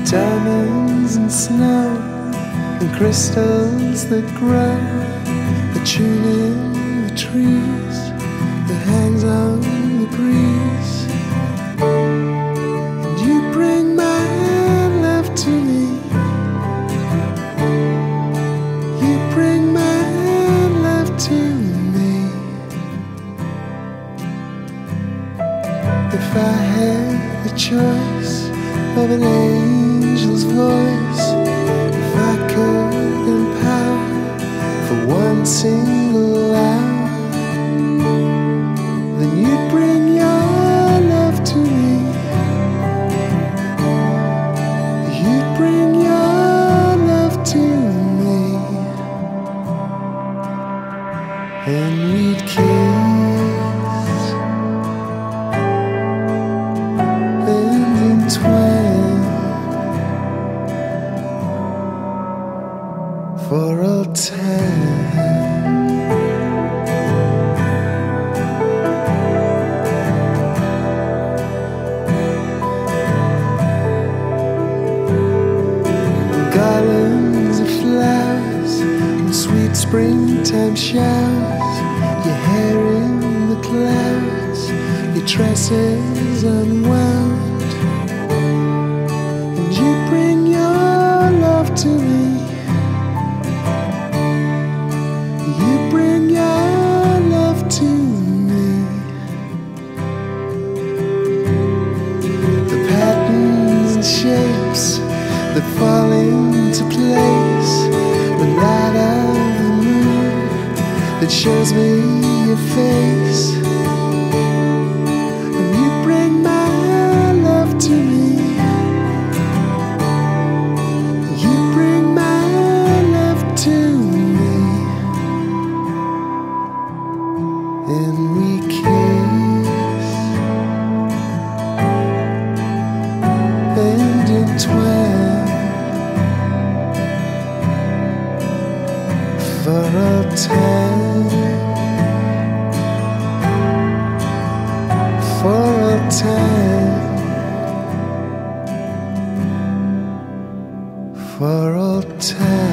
diamonds and snow and crystals that grow, the tune in the trees that hangs on the breeze. And you bring my love to me, you bring my love to me. If I had the choice of an angel's voice, if I could empower for one single hour, then you'd bring your love to me, you'd bring your love to me, and we'd kiss and entwine for all time. Garlands of flowers and sweet springtime showers, your hair in the clouds, your tresses unwound, and you bring your love to me, you bring your love to me. The patterns and shapes that fall into place, the light of the moon that shows me your face, and you bring my love to me, you bring my love to me, and we kiss and entwine for all time, for all time, for all time.